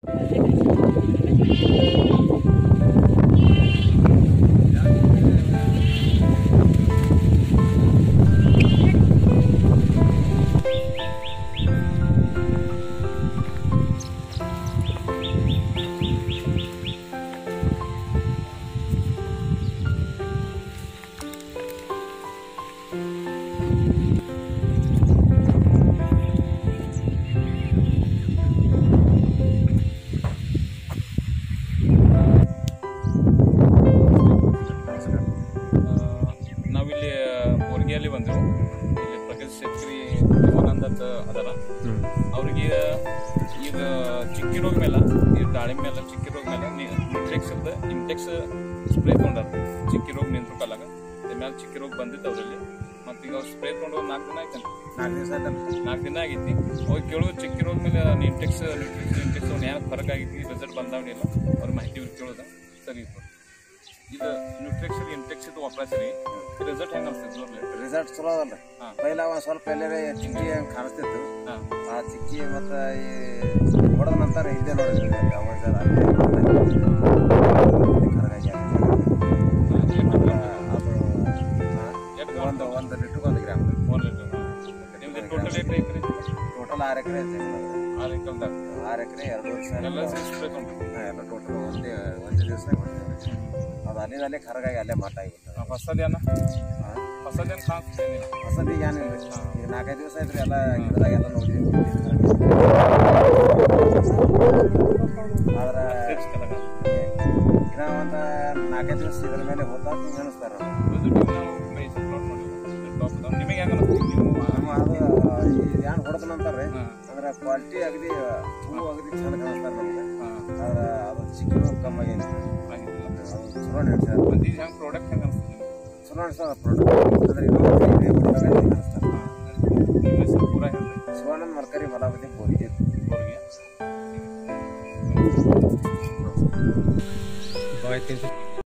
ಇಲ್ಲಿ ಬಂದರು. ಇಲ್ಲಿ ಪ್ರಗತಿ ಶೇತಕರಿ ಆನಂದ್ ಅಂತ ಅದರ ಅವ್ರಿಗೆ ಈಗ ಚಿಕ್ಕಿ ರೋಗ ಮೇಲೆ ಈ ದಾಳಿಂಬೆ ಮೇಲೆ ಚಿಕ್ಕಿ ರೋಗ ಮೇಲೆ ನ್ಯೂಟ್ರೆಕ್ಸ್ ಇಂಟೆಕ್ಸ್ ಸ್ಪ್ರೇ ತೊಗೊಂಡಾರ. ಚಿಕ್ಕಿ ರೋಗ ನಿಂತ್ರು ಕಾಲಾಗ ಮೇಲೆ ಚಿಕ್ಕಿ ರೋಗ ಬಂದಿತ್ತು ಅವರಲ್ಲಿ. ಮತ್ತು ಈಗ ಅವ್ರು ಸ್ಪ್ರೇ ತೊಗೊಂಡು 4 ದಿನ ಆಯ್ತು. 4 ದಿನ ಆಗೈತಿ. ಅವ್ರು ಕೇಳೋದು ಚಿಕ್ಕಿ ರೋಗ ಮೇಲೆ ಇಂಟೆಕ್ಸ್ ಇಂಟೆಕ್ಸ್ ಅವ್ನು ಏನು ಫರಕ್ ಆಗೈತಿ, ರಿಸಲ್ಟ್ ಬಂದವನಿಲ್ಲ ಅವ್ರ ಮಾಹಿತಿ ಇವ್ರು ಕೇಳೋದ ಸರಿ ಇತ್ತು. ಇದು ನ್ಯೂಟ್ರೆಕ್ಸ್ ಇಂಟೆಕ್ಸ್ ಇದು ವಾಪಸ್ರಿ ರಿಸಲ್ಟ್ ಹೆಂಗೆ ಅನ್ಸ್ತೈತೆ ನೋಡ್ರಿ? ರಿಸಲ್ಟ್ ಚಲೋ ಅದಲ್ರಿ. ಪೈಲ ಒಂದು ಸ್ವಲ್ಪ ಎಲ್ಲೇ ಚಿಕ್ಕಿ ಹಂಗೆ ಕಾಣಿಸ್ತಿತ್ತು. ಆ ಚಿಕ್ಕಿ ಮತ್ತು ಈ ಹೊಡೆದ ನಂತರ ಇದ್ದೇ ನೋಡಿದ್ರಿ ಒಂದು ಲೀಟ್ರಿಗೆ 1 ಗ್ರಾಮ್. 1 ಲೀಟರ್ ನಿಮ್ದು ಟೋಟಲ್ ಎಷ್ಟು ಐತ್ರಿ? ಟೋಟಲ್ 6 ಎಕರೆ ಐತಿ. 6 ಎಕರೆ 2 ವರ್ಷ ಎಲ್ಲ ಸ್ಪ್ರೇ ತೊಗೊಂಡ್ರಿ? ಎಲ್ಲ ಟೋಟಲ್ ಒಂದೇ ದಿವಸ ಅದು ಅಲ್ಲಿಂದಲ್ಲೇ ಕರಗಾಗಿ ಅಲ್ಲೇ ಮಾಟ ಆಗಿಬಿಟ್ಟು. ಹೊಸದೇನ ಕಾಣಿಸ್ತೀನಿ. ಹೊಸದೀಗ ಏನಿಲ್ಲ ರೀ. ಈಗ 4-5 ದಿವಸ ಐತ್ರಿ. ಎಲ್ಲ ಗಿಡದಾಗ ಎಲ್ಲ ನೋಡಿದ್ವಿ. ಆದ್ರೆ ಇನ್ನ ಒಂದು 4-5 ದಿವಸ ಇದ್ರ ಮೇಲೆ ಹೋದಾಗ ಹಿಂಗೆ ಅನಿಸ್ತಾರ. ನಿಮಗೆ ಹೆಂಗೆ ಅನಿಸ್ತೀವಿ? ಅದು ಏನು ಹೊಡೆದ ನಂತರ ಅಂದ್ರೆ ಕ್ವಾಲಿಟಿ ಅಗದಿ ಹೂವು ಅಗದಿ ಚೆನ್ನಾಗಿ ಕಾಣಿಸ್ತಾರೆ ನಮ್ಗೆ. ಆದ್ರೆ ಅದು ಚಿಕ್ಕಿ ಕಮ್ಮಿ ಆಗೈತಿ. ಚಲೋ ನಡೆಸ್ತಾರೆ. ಈಗ ಹೆಂಗೆ ಪ್ರಾಡಕ್ಟ್ ಹೆಂಗೆ ಅನಿಸ್ತದೆ? ಚಲೋ ಅನಿಸ್ತದೆ ಪ್ರಾಡಕ್ಟ್. ಅಂದ್ರೆ ಇನ್ನೊಂದು ಅನಿಸ್ತಾರೆ. ಪೂರ ಹೇಳಿ ಶಿವಾನಂದ ಮರ್ಕರಿ ಮಲಾವತಿ ಬೋರಿಗೆ ಬಾಯ್.